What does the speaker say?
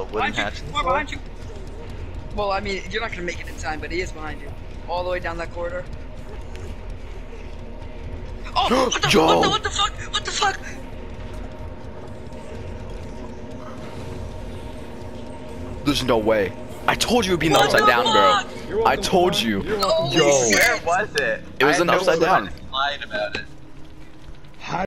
wooden Behind you, hatch. Kamar, behind you. Well, I mean, you're not gonna make it in time, but he is behind you. All the way down that corridor. Oh, what the fuck? What the fuck? There's no way. I told you it would be an upside down, bro. I told you. Yo. Yo. Where was it? It was I an had no upside clue. down. I just lied about it.